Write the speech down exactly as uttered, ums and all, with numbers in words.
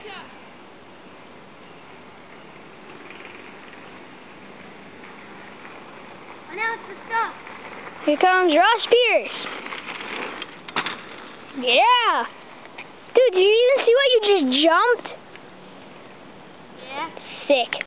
Oh, now it's the stuff. Here comes Ross Pierce. Yeah. Dude, did you even see what you just jumped? Yeah. Sick.